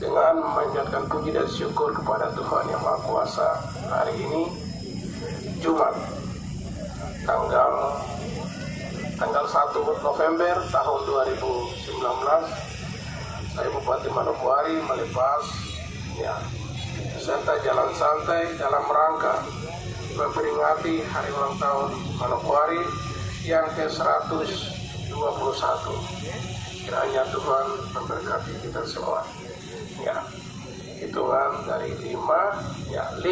dengan memanjatkan puji dan syukur kepada Tuhan Yang Maha Kuasa. Hari ini Jumat tanggal 1 November tahun 2019, saya Bupati Manokwari melepas serta jalan santai dalam rangka memperingati hari ulang tahun Manokwari yang ke-121. Kiranya Tuhan memberkati kita semua. Hitungan dari 5, 4, 3,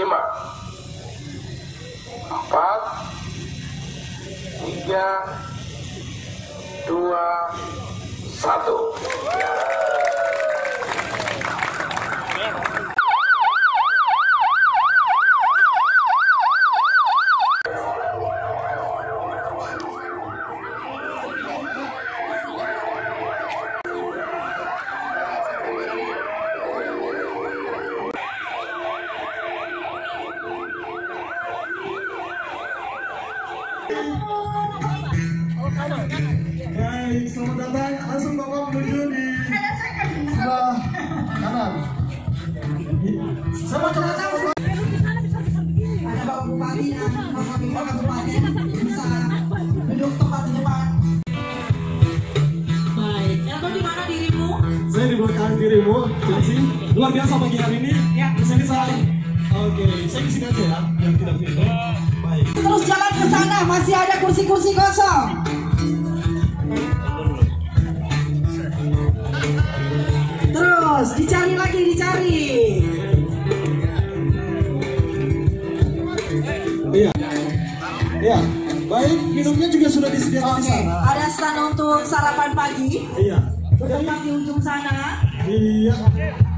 2, 1. Baik, selamat datang. Langsung Bapak menuju di sebelah kanan. Saya mau coba tahu. Ada Bapak Bupati dan Bapak Bupati bisa duduk tempat di depan. Baik, atau di mana dirimu? Saya di belakang dirimu. Jadi luar biasa pagi hari ini. Di sini saya. Oke, saya di sini aja ya, yang tidak video. Baik. Terus jalan ke sana, masih ada kursi-kursi kosong. Terus dicari lagi, dicari. Iya. Iya. Baik, minumnya juga sudah disediakan di sana. Ada stand untuk sarapan pagi. Iya. Tepat di ujung sana. Iya.